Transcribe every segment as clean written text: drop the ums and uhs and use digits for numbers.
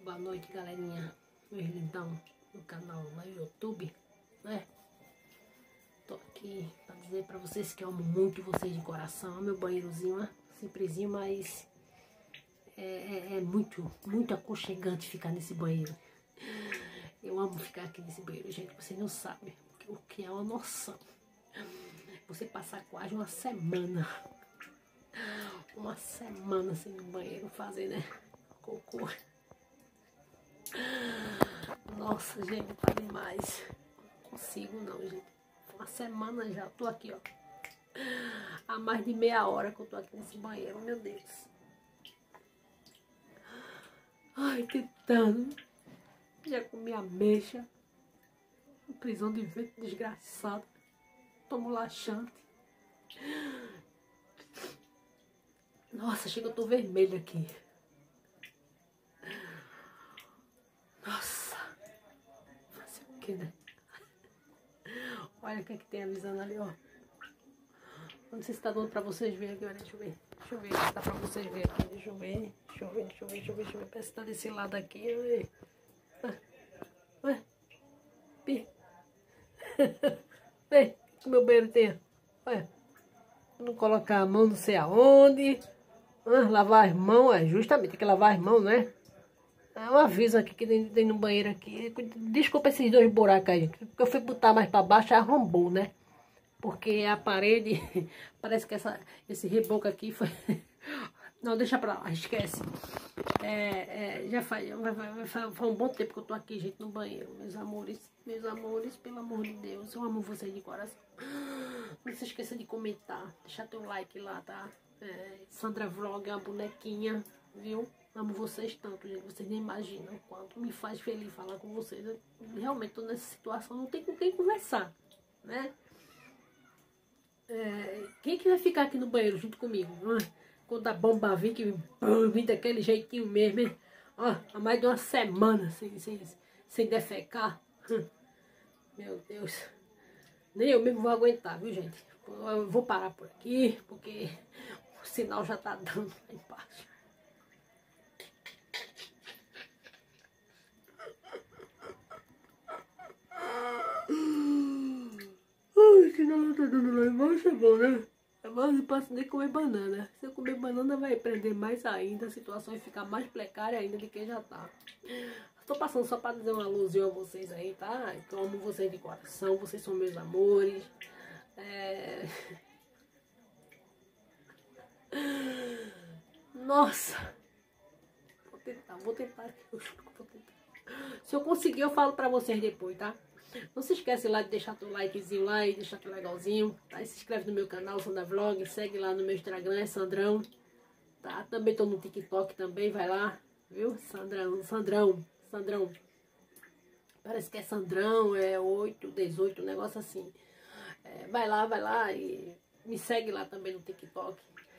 Boa noite, galerinha. Meus lindão no canal no YouTube, né? Tô aqui pra dizer pra vocês que eu amo muito vocês de coração. Meu banheirozinho, né? Simplesinho, mas é muito aconchegante ficar nesse banheiro. Eu amo ficar aqui nesse banheiro, gente. Vocês não sabem o que é uma noção. Você passar quase uma semana assim no banheiro fazer, né? Cocô. Nossa, gente, tá demais. Não consigo não, gente. Uma semana já, tô aqui, ó. Há mais de meia hora que eu tô aqui nesse banheiro, meu Deus. Ai, tentando. Já comi ameixa. Prisão de vento desgraçado. Tomo laxante. Nossa, chega, eu tô vermelha aqui. Nossa. Fazer o que, né? Olha o que é que tem avisando ali, ó. Não sei se tá dando pra vocês verem aqui, olha, deixa eu ver. Deixa eu ver se dá pra vocês verem aqui. Deixa eu ver. Parece que tá desse lado aqui. Ué. Vem, que meu banheiro tem. Olha. Não colocar a mão não sei aonde. Lavar as mãos, justamente, tem que lavar as mãos, né? É um aviso aqui que tem no banheiro aqui. Desculpa esses dois buracos aí, porque eu fui botar mais pra baixo e arrombou, né? Porque a parede, parece que esse reboco aqui foi... Não, deixa pra lá, esquece. Já faz um bom tempo que eu tô aqui, gente, no banheiro. Meus amores, pelo amor de Deus, eu amo vocês de coração. Não se esqueça de comentar, deixar teu like lá, tá? Sandra Vlog é uma bonequinha, viu? Amo vocês tanto, gente. Vocês nem imaginam o quanto me faz feliz falar com vocês. Eu realmente tô nessa situação, não tem com quem conversar, né? Quem que vai ficar aqui no banheiro junto comigo? Quando a bomba vir, que vem daquele jeitinho mesmo, hein? Ó, há mais de uma semana sem defecar. Meu Deus. Nem eu mesmo vou aguentar, viu, gente? Eu vou parar por aqui, porque o sinal já tá dando lá embaixo. Ai, o sinal já tá dando lá embaixo, é bom, né? Mas eu não posso nem comer banana. Se eu comer banana vai prender mais ainda. A situação vai ficar mais precária ainda do que já tá. Estou passando só para dizer uma luzinha a vocês aí, tá? Eu amo vocês de coração. Vocês são meus amores. Nossa. Vou tentar. Se eu conseguir, eu falo pra vocês depois, tá? Não se esquece lá de deixar teu likezinho lá e deixar teu legalzinho, tá? E se inscreve no meu canal, Sandra Vlog, segue lá no meu Instagram, é Sandrão, tá? Também tô no TikTok também, vai lá, viu? Sandrão. Parece que é Sandrão, é 8, 18, um negócio assim. Vai lá e me segue lá também no TikTok.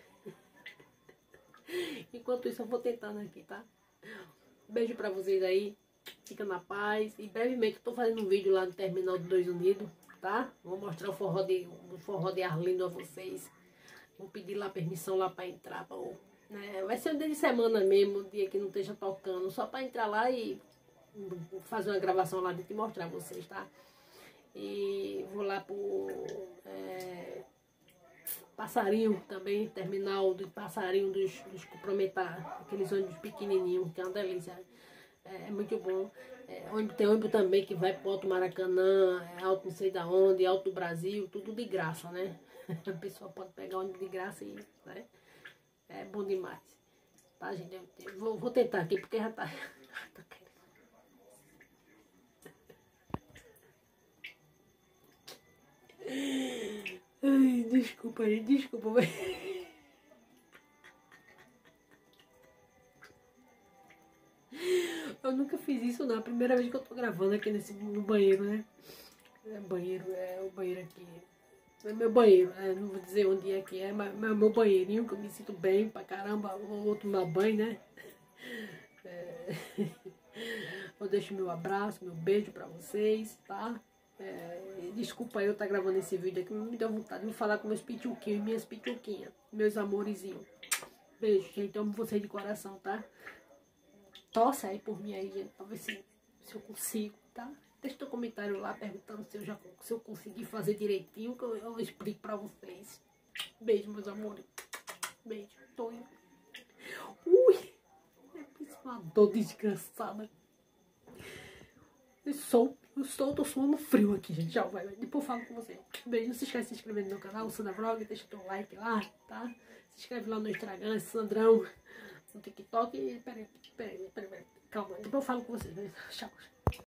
Enquanto isso eu vou tentando aqui, tá? Beijo pra vocês aí. Fica na paz. E brevemente eu tô fazendo um vídeo lá no Terminal dos Dois Unidos, tá? Vou mostrar o forró de Arlindo a vocês. Vou pedir lá permissão lá pra entrar. Vai ser um dia de semana mesmo, um dia que não esteja tocando. Só pra entrar lá e fazer uma gravação lá dentro e mostrar a vocês, tá? E vou lá pro Passarinho também, terminal do Passarinho dos Comprometar, aqueles ônibus pequenininhos, que é uma delícia. É muito bom. Tem ônibus também que vai pro Alto Maracanã, Alto não sei da onde, Alto do Brasil, tudo de graça, né? A pessoa pode pegar ônibus de graça e, né? É bom demais. Tá, gente? Eu vou tentar aqui, porque já tá Ai, desculpa, gente, desculpa. Eu nunca fiz isso não, é a primeira vez que eu tô gravando aqui no banheiro, né? É o banheiro aqui. É meu banheiro, não vou dizer onde é que é, mas é meu banheirinho, que eu me sinto bem pra caramba, vou tomar banho, né? Eu deixo meu abraço, meu beijo pra vocês, tá? Desculpa eu estar gravando esse vídeo aqui, me deu vontade de falar com meus pituquinhos e minhas pituquinhas, meus amorizinhos. Beijo, gente, eu amo vocês de coração, tá? torce aí por mim aí, gente, pra ver se eu consigo, tá? Deixa teu comentário lá perguntando se eu conseguir fazer direitinho, que eu explico pra vocês. Beijo, meus amores. Beijo. Tô indo. Ui! É uma dor desgraçada. Tô suando frio aqui, gente. Tchau, vai. Depois eu falo com você. Beijo. Não se esquece de se inscrever no meu canal, o Sandra Vlog. Deixa teu like lá, tá? Se inscreve lá no Instagram, Sandrão. No TikTok. Peraí. Calma. Depois eu falo com vocês. Tchau.